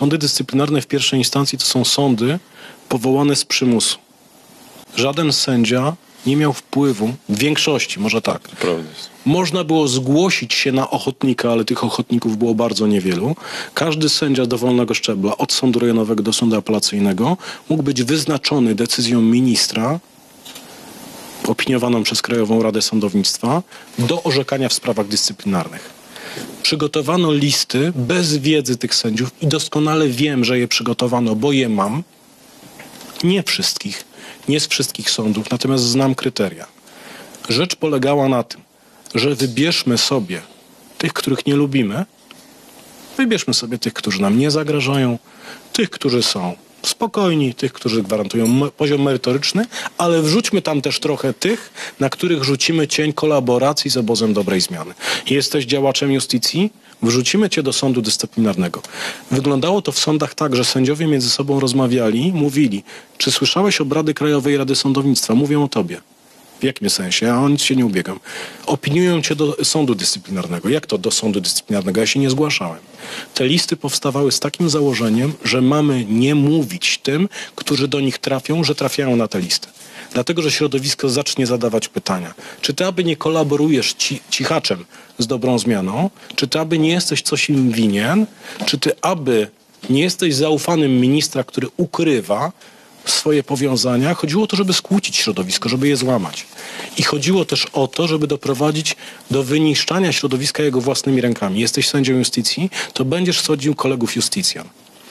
Sądy dyscyplinarne w pierwszej instancji to są sądy powołane z przymusu. Żaden sędzia nie miał wpływu, w większości, może tak. Prawda jest. Można było zgłosić się na ochotnika, ale tych ochotników było bardzo niewielu. Każdy sędzia dowolnego szczebla, od sądu rejonowego do sądu apelacyjnego, mógł być wyznaczony decyzją ministra, opiniowaną przez Krajową Radę Sądownictwa, do orzekania w sprawach dyscyplinarnych. Przygotowano listy bez wiedzy tych sędziów i doskonale wiem, że je przygotowano, bo je mam. Nie wszystkich, nie z wszystkich sądów, natomiast znam kryteria. Rzecz polegała na tym, że wybierzmy sobie tych, których nie lubimy, wybierzmy sobie tych, którzy nam nie zagrażają, tych, którzy są spokojni, tych, którzy gwarantują poziom merytoryczny, ale wrzućmy tam też trochę tych, na których rzucimy cień kolaboracji z obozem dobrej zmiany. Jesteś działaczem justycji? Wrzucimy cię do sądu dyscyplinarnego. Wyglądało to w sądach tak, że sędziowie między sobą rozmawiali, mówili, czy słyszałeś obrady Krajowej Rady Sądownictwa? Mówią o tobie. W jakim sensie? Ja o nic się nie ubiegam. Opiniują cię do sądu dyscyplinarnego. Jak to do sądu dyscyplinarnego? Ja się nie zgłaszałem. Te listy powstawały z takim założeniem, że mamy nie mówić tym, którzy do nich trafią, że trafiają na te listy. Dlatego, że środowisko zacznie zadawać pytania. Czy ty aby nie kolaborujesz cichaczem z dobrą zmianą? Czy ty aby nie jesteś coś im winien? Czy ty aby nie jesteś zaufanym ministra, który ukrywa swoje powiązania? Chodziło o to, żeby skłócić środowisko, żeby je złamać. I chodziło też o to, żeby doprowadzić do wyniszczania środowiska jego własnymi rękami. Jesteś sędzią justycji, to będziesz sądził kolegów justicjan.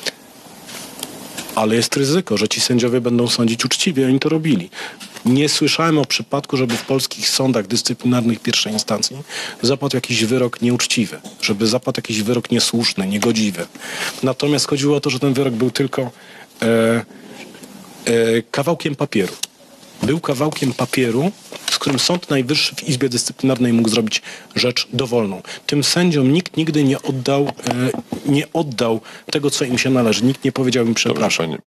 Ale jest ryzyko, że ci sędziowie będą sądzić uczciwie, oni to robili. Nie słyszałem o przypadku, żeby w polskich sądach dyscyplinarnych pierwszej instancji zapadł jakiś wyrok nieuczciwy, żeby zapadł jakiś wyrok niesłuszny, niegodziwy. Natomiast chodziło o to, że ten wyrok był tylko kawałkiem papieru. Był kawałkiem papieru, z którym Sąd Najwyższy w Izbie Dyscyplinarnej mógł zrobić rzecz dowolną. Tym sędziom nikt nigdy nie oddał tego, co im się należy. Nikt nie powiedział im przepraszam.